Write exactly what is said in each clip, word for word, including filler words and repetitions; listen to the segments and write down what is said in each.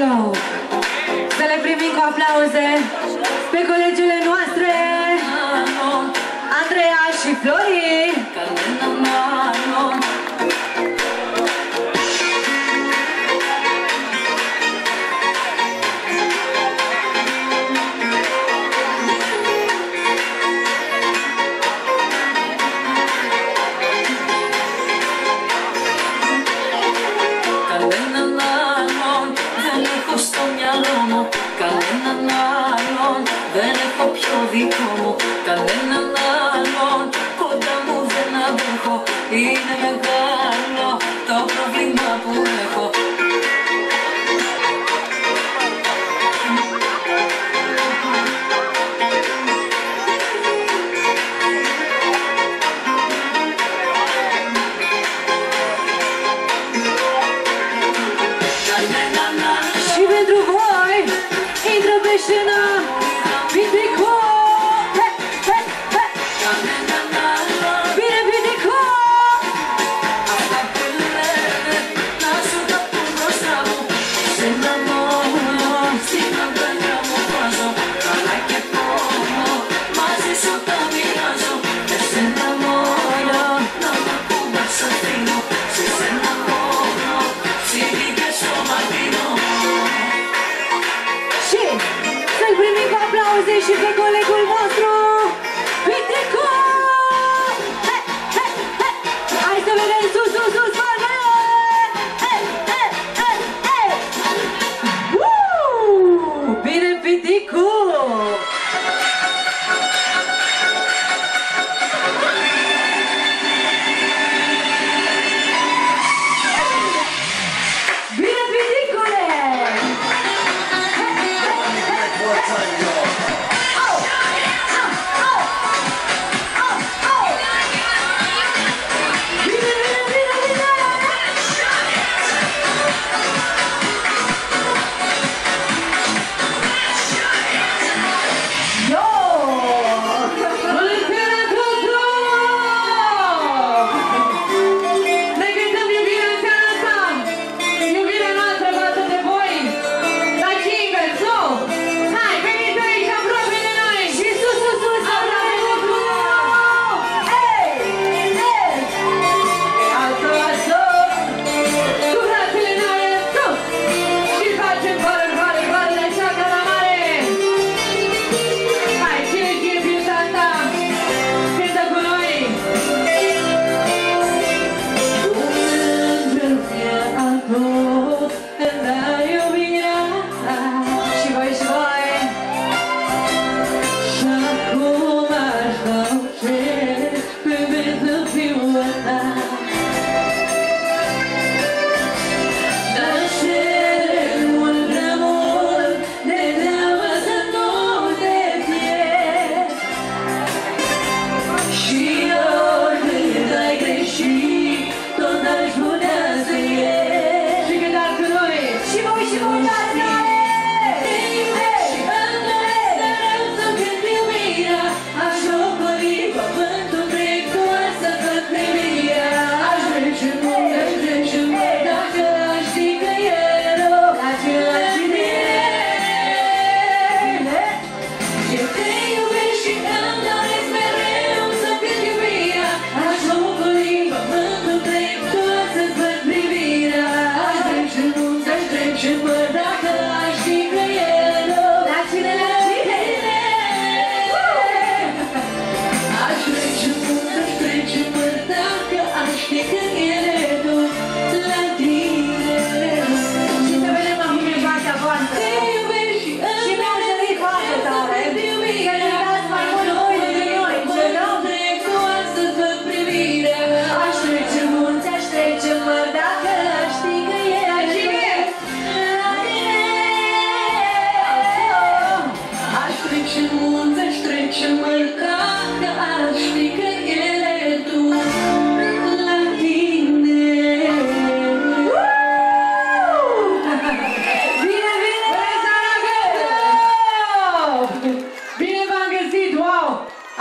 Club. Să le primim cu aplauze pe colegele noastre, Andreea și Flori. Δεν έχω πιο δικό μου κανέναν άλλον. Κοντά μου δεν αντέχω. Είναι μεγάλο το πρόβλημα που έχω. Și pentru voi intră pe scenă Pitico! He, he, he! Bine, Pitico! Și să-l primim cu aplauze și pe colegul nostru Pitico! He, he, he! Hai să vedem sus, sus, sus, palme! He, he, he, he! Uuu! Bine, Pitico! Bine, Piticule!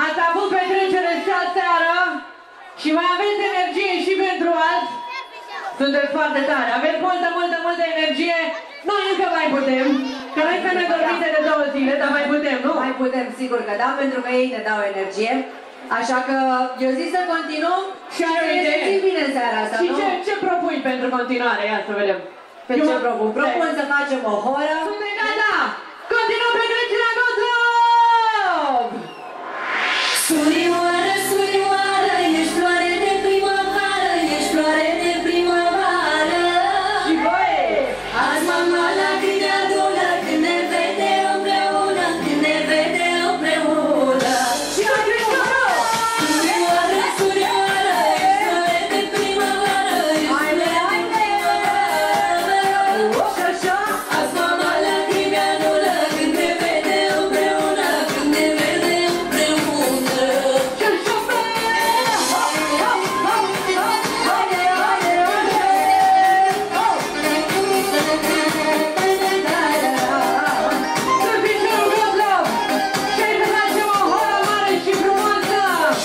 Și mai aveți energie și pentru azi? Sunteți foarte tare, aveți multă, multă, multă energie. Noi încă mai putem, că noi suntem dormite de două zile, dar mai putem, nu? Mai putem, sigur că da, pentru că ei ne dau energie. Așa că eu zic să continuăm și să ne bine în seara asta, și nu? ce, ce propui pentru continuare? Ia să vedem. Pe ce propun? Propun să facem o horă. Suntem gata! Continuăm pe trecerea Gotlov! Surioară, surioară, ești floare de primăvară, ești floare de primăvară. Și voi! Azi mama la câte adună, când ne vede împreună, când ne vede împreună. Și la Cristoru! Surioară, surioară, ești floare de primăvară, ești floare de primăvară. Și așa? Azi mama la câte adună, când ne vede împreună, când ne vede împreună. Și așa! Haide, haide, Să piciorul Gotlov! Și să facem o horă mare și frumoasă!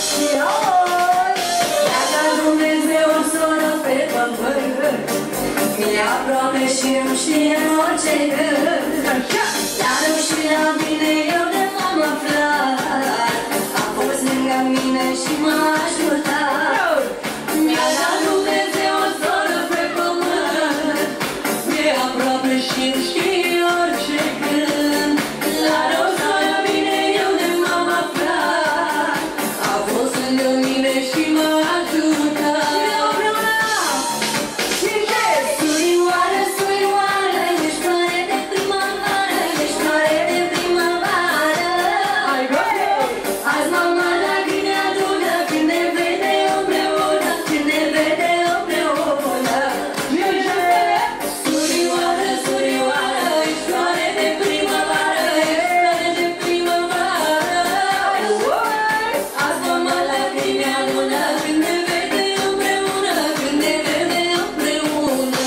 Dacă Dumnezeu o soră pe pământ, e aproape și îmi știe orice gând. Așa! La rău și la bine eu de m-am aflat, a fost lângă mine și m-a ajutat. Mi-a dat Dumnezeu o soră pe pământ, e aproape și îmi știe orice gând. La rău sau la bine eu de m-am aflat, a fost lângă mine și m-a ajutat. Surioară, surioară, ești floare de primăvară, ești floare de primăvară. Hai, Gotlov! Azi mama la câte adună, când ne vede împreună, când ne vede împreună. Surioară, surioară, ești floare de primăvară, ești floare de primăvară. Azi mama la câte adună, când ne vede împreună, când ne vede împreună.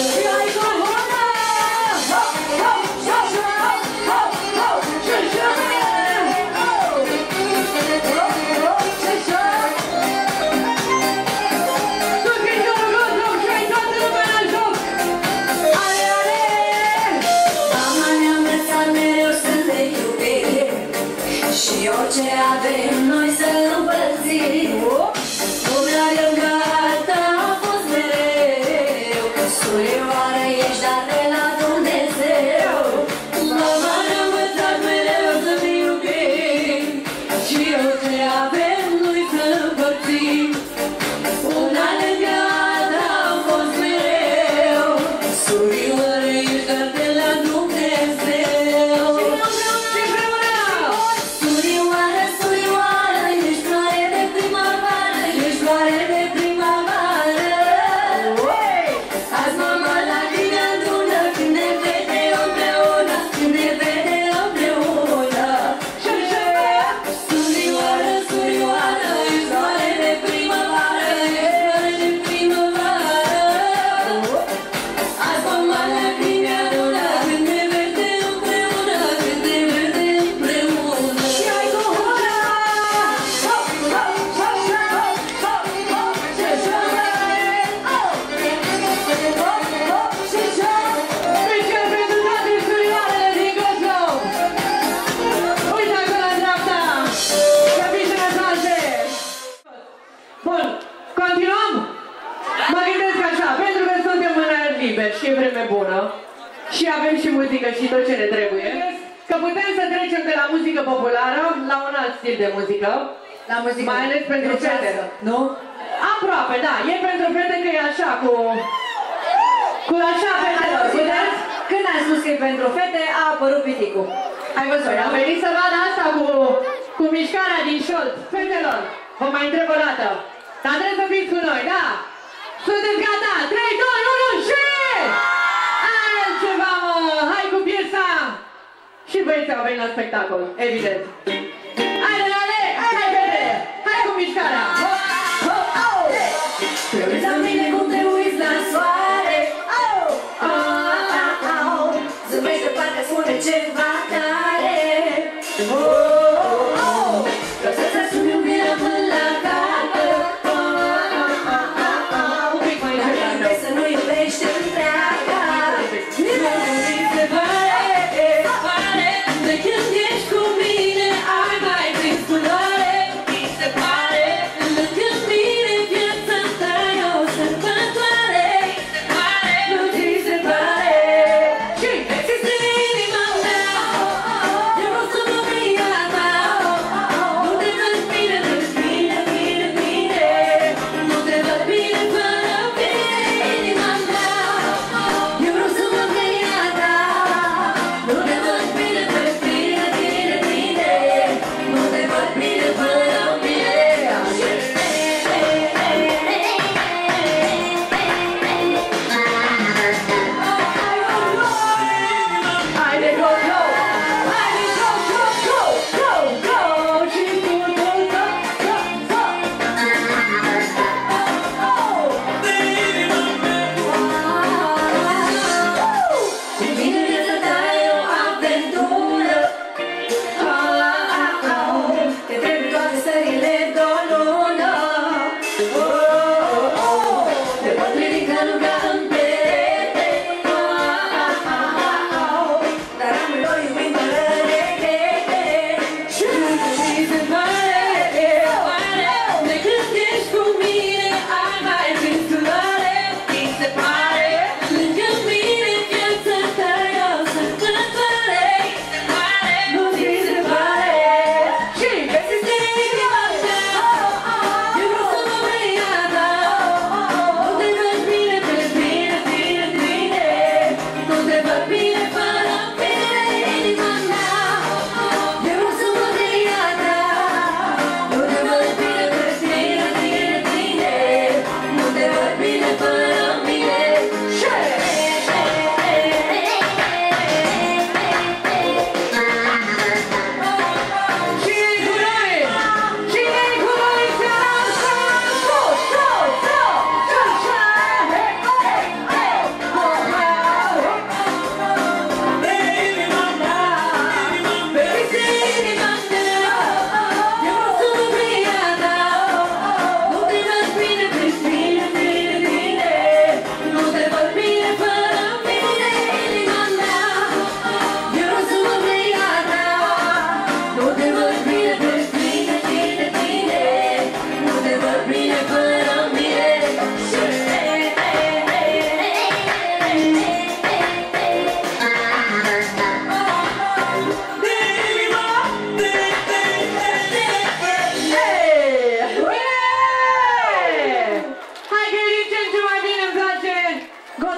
Să piciorul Gotlov și ai toată lumea la joc! Ale, ale! Mama ne-a învățat mereu să ne iubim și orice avem noi să împărțim. Lumea lângă alta a fost mereu, surioară ești dar de la Dumnezeu. Mama ne-a învățat mereu să ne iubim și orice avem noi să împărțim. Una lângă alta a fost mereu, surioară ești dar de la Dumnezeu. Surioară, surioară, ești floare de primăvară, ești floare de primăvară. Azi mama la tine adună, când ne vede împreună, când ne vede împreună. Surioară, surioară, ești floare de primăvară, ești floare de primăvară. Azi mama la tine adună, când ne vede împreună, când ne vede împreună. Și ai cu hora! Picior pentru toate surioarele din Gotlov! Uite acolo în dreapta! Să fii sănătoase! Bun, continuăm? Mă gândesc așa, pentru că suntem în aer liber și e vreme bună și avem și muzică și tot ce ne trebuie, că putem să trecem de la muzică populară la un alt stil de muzică, La muzică. mai ales pentru fete. Grecească, nu? Aproape, da, e pentru fete că e așa, cu... cu așa fetelor, puteți? Când ai spus că e pentru fete, a apărut piticul. Ai văzut, Păi, da? am venit să vadă asta cu, cu mișcarea din șold. Fetelor, vă mai întreb o dată. Dar trebuie să fiți cu noi, da? Sunteți gata? trei, doi, unu și... Altceva, mă! Hai cu piesa! Și băieții au venit la spectacol, evident. Haide, haide, hai, fete! Hai cu mișcarea! Hop, hop, au! Te uiți la mine cum te uiți la soare. Au, au, au, au. Zâmbește parcă spune ceva tare. Oh, oh, oh. Vreau să-ți asumi iubirea până la capăt. Oh, oh, oh, oh, oh. Un pic mai Dar încet, vrei să nu iubești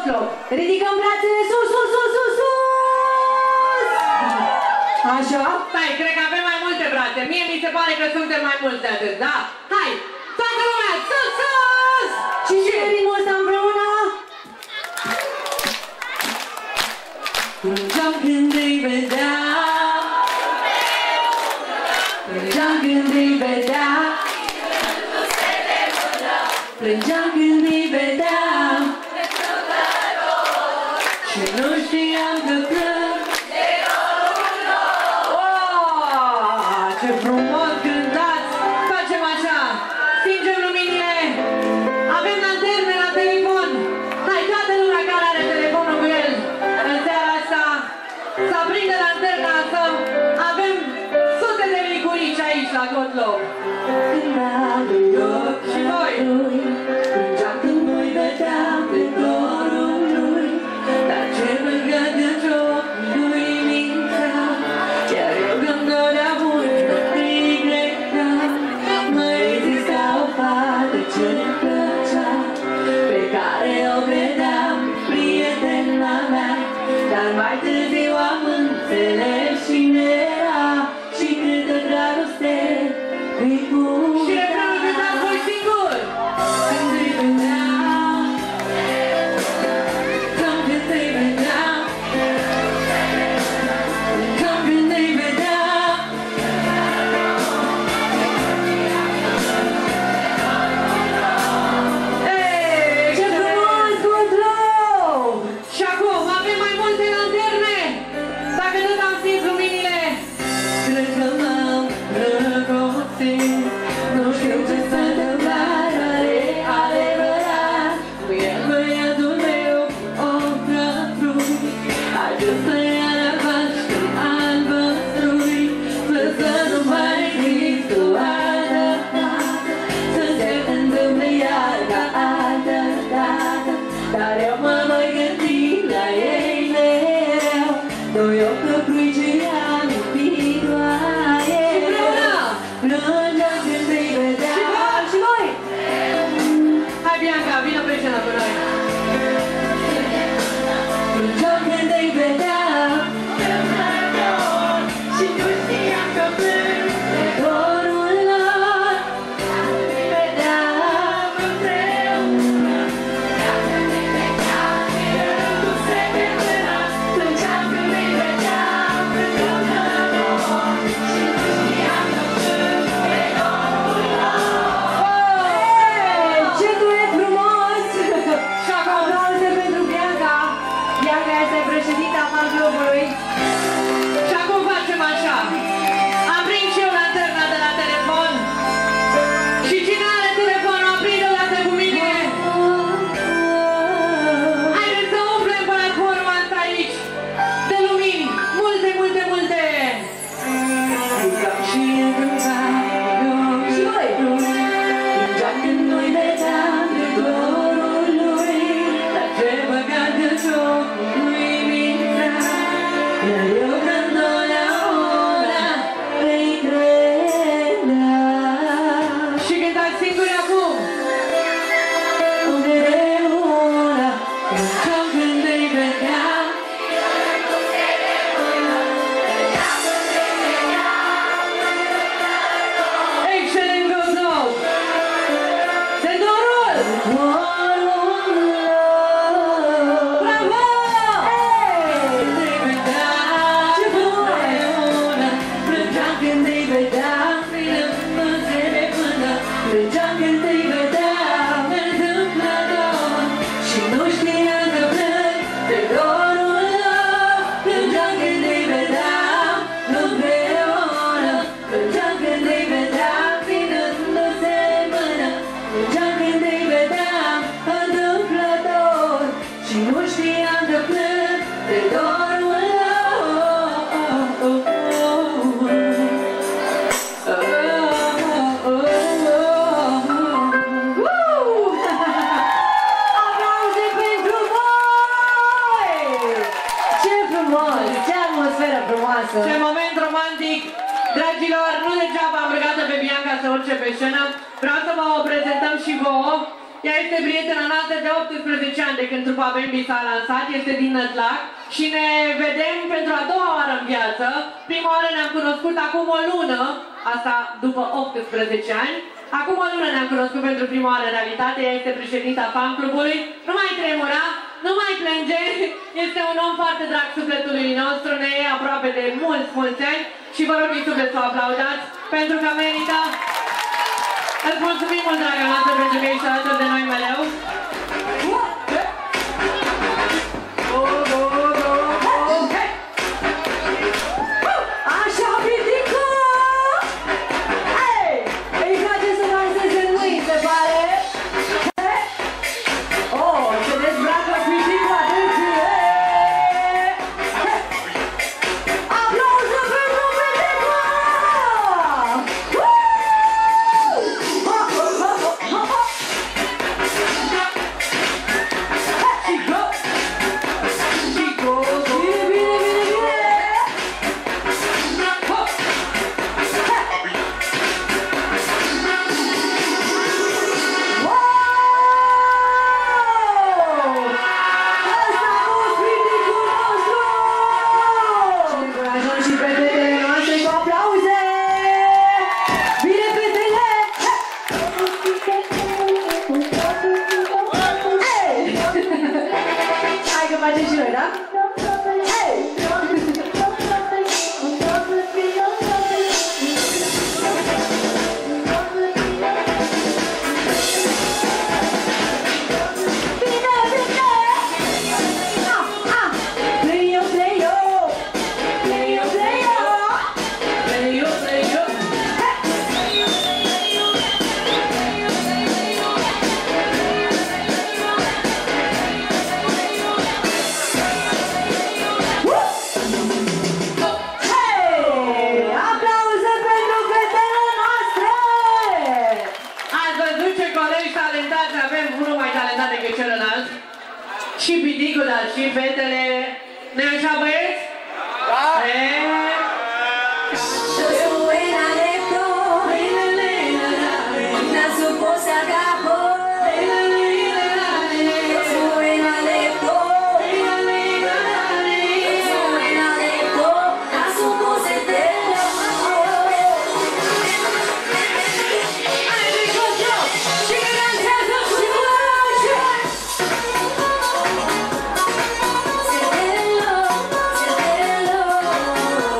Gottlob. Ridicăm brațele sus, sus, sus, sus, sus! Așa? Stai, cred că avem mai multe brațe. Mie mi se pare că suntem mai mulți de atât, da? Hai! Toată lumea, sus, sus! Și ce ritmul ăsta împreună? Plângeam când îi vedeam, plângeam când îi vedeam, plângeam când îi vedeam și nu știam că plâng. Oh, ce frumos cântați! Facem așa, stingem luminile, avem lanterne la telefon. Hai, toată lumea care are telefonul cu el în seara asta să aprindă lanterna, să avem sute de licurici aici la Gottlob. Și voi! Plângeam când nu-i vedeam pe dorul lui, dar ce băgat de joc nu-i mintea, chiar eu când doream mult îi regretam. Mai exista o fată ce-mi plăcea, pe care o credeam prietena mea, dar mai târziu am înțeles cine era și câtă dragoste îi pune. Și refrenul cântați voi singuri! Când îi vedeam, când când îi vedeam, când când îi vedeam. Ei, Ce frumos, Gottlob! și acum avem mai multe lanterne! Dacă tot am stins luminile, Cred că m-am răcosit, nu știu ce s-a întâmplat, dar e adevărat. Nu e băiatul meu, o prătrui, acesta era paștul albăstrui. Să nu mai exist o altă dată, să se întâmple iar ca altă dată, dar eu mă voi gândi la ei mereu. Nu eu prătrui ce am iubit doar eu. Plângeam când îi vedeam. Și voi! hai Bianca, vină pe scenă cu noi! Plângeam când îi vedeam și nu știam că plâng de dorul lor. Îi vedeam împreună, când îi vedeam mirându-se pe mână. Plângeam când îi vedeam împreună și nu știam că plâng de dorul lor. Ei, ce duet frumos! Și acum, Aplauze pentru Bianca! Bianca este președinta fan clubului. și acum facem așa. Aprind și eu lanterna de la telefon și cine are telefonul, aprinde o dată cu mine. Haideți să umplem platforma asta aici de lumini, multe, multe, multe. Și încântam Și voi! plângeam când nu-i vedeam de dorul lui, dar ce băgat de joc nu-i mintea, iar eu când totdeauna îi credeam. Și cântați singuri acum. Împreună plângeam când îi vedeam. Excelent, Gottlob! De dorul! Dorul lor. Bravo! Când îi vedeam, Ce frumos! împreună, plângeam când îi vedeam, mirându-se de până. Plângeam când îi vedeam, întâmplător, și nu știam că plâng de dorul lor. Plângeam când îi vedeam, împreună, plângeam când îi vedeam, ținându-se în mână. Plângeam când îi vedeam, întâmplător, și nu știam că plâng de dorul lor. Aplauze pentru voi! Ce frumos! Ce atmosferă frumoasă! Ce moment romantic! Dragilor, nu degeaba am rugat pe Bianca să urce pe scenă. Vreau să vă o prezentăm și vouă. Ea este prietena noastră de optsprezece ani de când trupa Bambi s-a lansat, este din Nătlac și ne vedem pentru a doua oară în viață. Prima oară ne-am cunoscut acum o lună, asta după optsprezece ani. Acum o lună ne-am cunoscut pentru prima oară în realitate, ea este președinta fan clubului. Nu mai tremura, nu mai plânge, este un om foarte drag sufletului nostru, ne e aproape de mulți, mulți ani și vă rog din suflet să o aplaudați pentru că merită. Îți mulțumim mult, draga noastră, pentru că ești alături de noi mereu. Așa, Pitico! Ei, îi place să danseze în mâini, se pare? Oh, se dezbracă Pitico, atenție! Aplauze pentru Pitico! Facem și noi, da? Hey! Bine, bine! Ah, ah! Play-o, play-o! Play-o, play-o! Play-o, play-o! Și Pitico, dar și fetele. Ne așa, băieți? Da! Cervello, cervello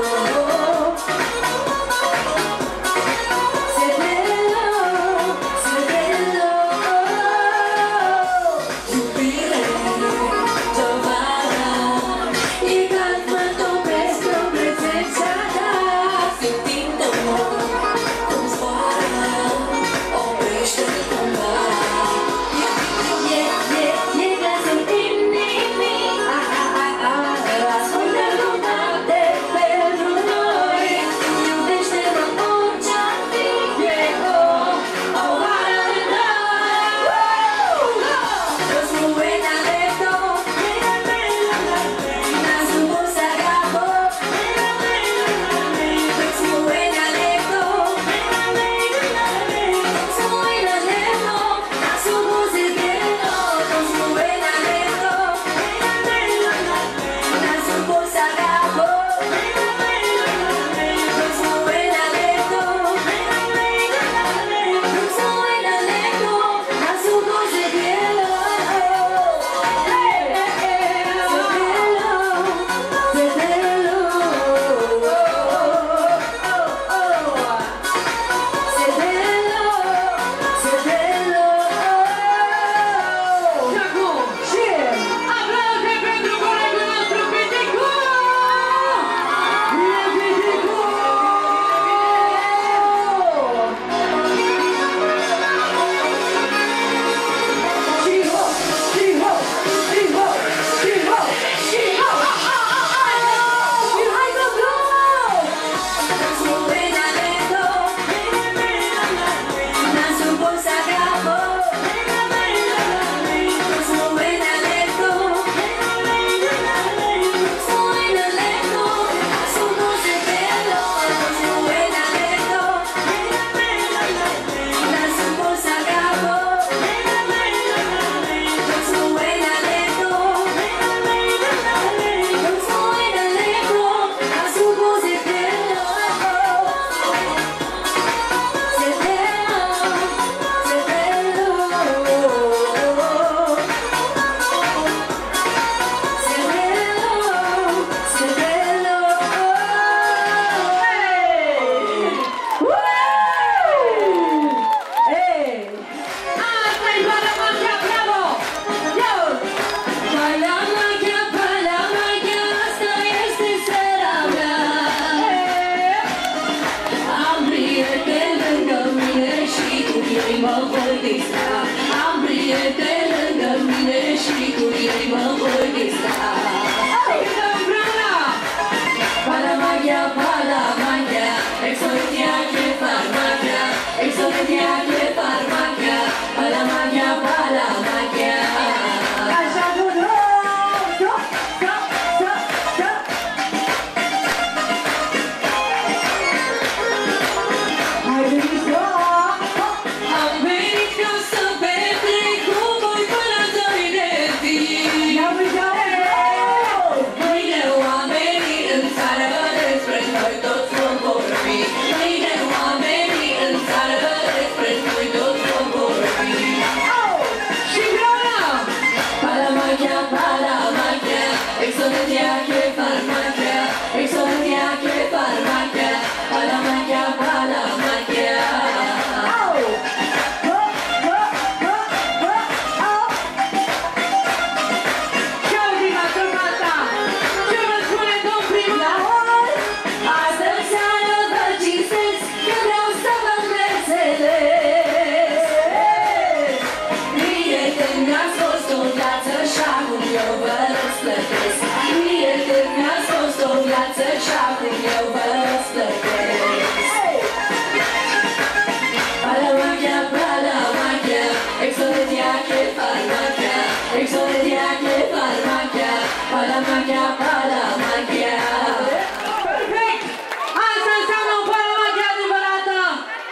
Exodia che farmacia, exodia che farmacia, palamacchia, palamacchia.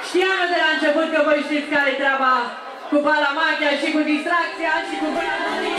Că voi știți care-i treaba cu palamachia și cu distracția și cu până